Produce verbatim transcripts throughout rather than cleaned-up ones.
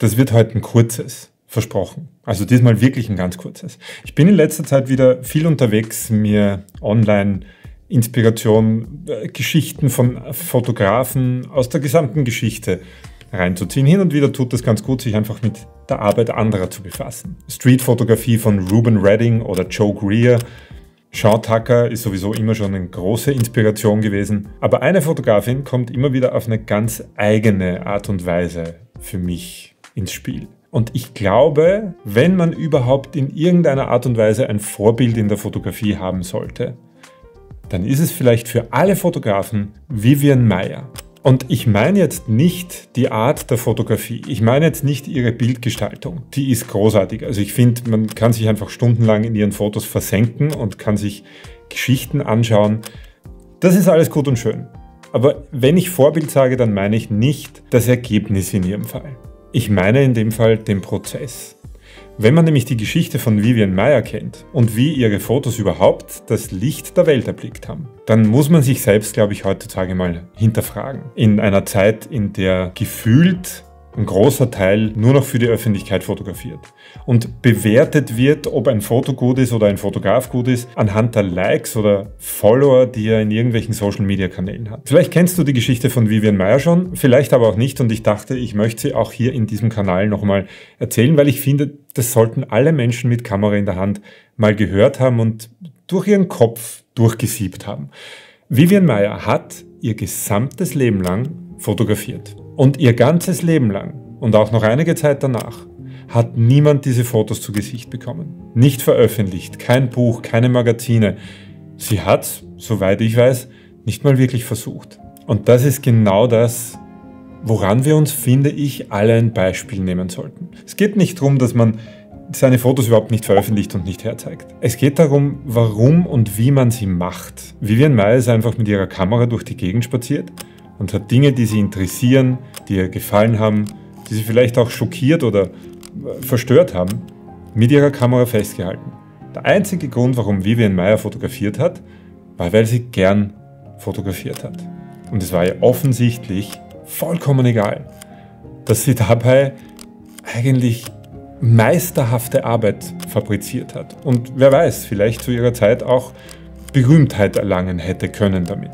Das wird heute ein kurzes, versprochen. Also diesmal wirklich ein ganz kurzes. Ich bin in letzter Zeit wieder viel unterwegs, mir online Inspiration, äh, Geschichten von Fotografen aus der gesamten Geschichte reinzuziehen. Hin und wieder tut das ganz gut, sich einfach mit der Arbeit anderer zu befassen. Streetfotografie von Ruben Redding oder Joe Greer. Sean Tucker ist sowieso immer schon eine große Inspiration gewesen. Aber eine Fotografin kommt immer wieder auf eine ganz eigene Art und Weise für mich ins Spiel. Und ich glaube, wenn man überhaupt in irgendeiner Art und Weise ein Vorbild in der Fotografie haben sollte, dann ist es vielleicht für alle Fotografen Vivian Maier. Und ich meine jetzt nicht die Art der Fotografie. Ich meine jetzt nicht ihre Bildgestaltung. Die ist großartig. Also ich finde, man kann sich einfach stundenlang in ihren Fotos versenken und kann sich Geschichten anschauen. Das ist alles gut und schön. Aber wenn ich Vorbild sage, dann meine ich nicht das Ergebnis in ihrem Fall. Ich meine in dem Fall den Prozess. Wenn man nämlich die Geschichte von Vivian Maier kennt und wie ihre Fotos überhaupt das Licht der Welt erblickt haben, dann muss man sich selbst, glaube ich, heutzutage mal hinterfragen. In einer Zeit, in der gefühlt ein großer Teil nur noch für die Öffentlichkeit fotografiert und bewertet wird, ob ein Foto gut ist oder ein Fotograf gut ist, anhand der Likes oder Follower, die er in irgendwelchen Social-Media-Kanälen hat. Vielleicht kennst du die Geschichte von Vivian Maier schon, vielleicht aber auch nicht, und ich dachte, ich möchte sie auch hier in diesem Kanal nochmal erzählen, weil ich finde, das sollten alle Menschen mit Kamera in der Hand mal gehört haben und durch ihren Kopf durchgesiebt haben. Vivian Maier hat ihr gesamtes Leben lang fotografiert. Und ihr ganzes Leben lang und auch noch einige Zeit danach hat niemand diese Fotos zu Gesicht bekommen. Nicht veröffentlicht, kein Buch, keine Magazine. Sie hat, soweit ich weiß, nicht mal wirklich versucht. Und das ist genau das, woran wir uns, finde ich, alle ein Beispiel nehmen sollten. Es geht nicht darum, dass man seine Fotos überhaupt nicht veröffentlicht und nicht herzeigt. Es geht darum, warum und wie man sie macht. Vivian Maier ist einfach mit ihrer Kamera durch die Gegend spaziert und hat Dinge, die sie interessieren, die ihr gefallen haben, die sie vielleicht auch schockiert oder verstört haben, mit ihrer Kamera festgehalten. Der einzige Grund, warum Vivian Maier fotografiert hat, war, weil sie gern fotografiert hat. Und es war ihr offensichtlich vollkommen egal, dass sie dabei eigentlich meisterhafte Arbeit fabriziert hat. Und wer weiß, vielleicht zu ihrer Zeit auch Berühmtheit erlangen hätte können damit.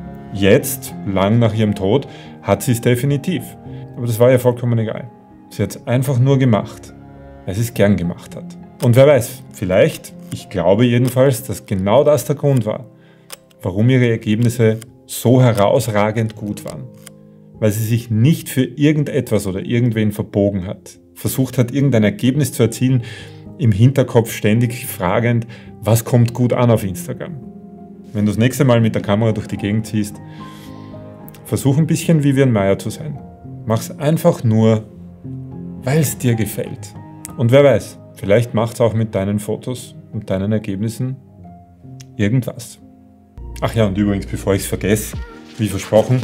Jetzt, lang nach ihrem Tod, hat sie es definitiv. Aber das war ihr vollkommen egal. Sie hat es einfach nur gemacht, weil sie es gern gemacht hat. Und wer weiß, vielleicht, ich glaube jedenfalls, dass genau das der Grund war, warum ihre Ergebnisse so herausragend gut waren. Weil sie sich nicht für irgendetwas oder irgendwen verbogen hat, versucht hat, irgendein Ergebnis zu erzielen, im Hinterkopf ständig fragend, was kommt gut an auf Instagram. Wenn du das nächste Mal mit der Kamera durch die Gegend ziehst, versuch ein bisschen Vivian Maier zu sein. Mach's einfach nur, weil es dir gefällt. Und wer weiß, vielleicht macht's auch mit deinen Fotos und deinen Ergebnissen irgendwas. Ach ja, und übrigens, bevor ich es vergesse, wie versprochen,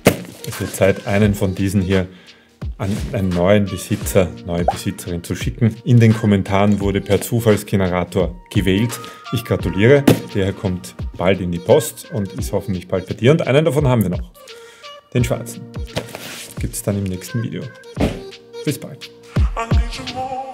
es wird Zeit, einen von diesen hier an einen neuen Besitzer, neue Besitzerin zu schicken. In den Kommentaren wurde per Zufallsgenerator gewählt. Ich gratuliere, der kommt bald in die Post und ist hoffentlich bald bei dir. Und einen davon haben wir noch, den schwarzen. Gibt es dann im nächsten Video. Bis bald.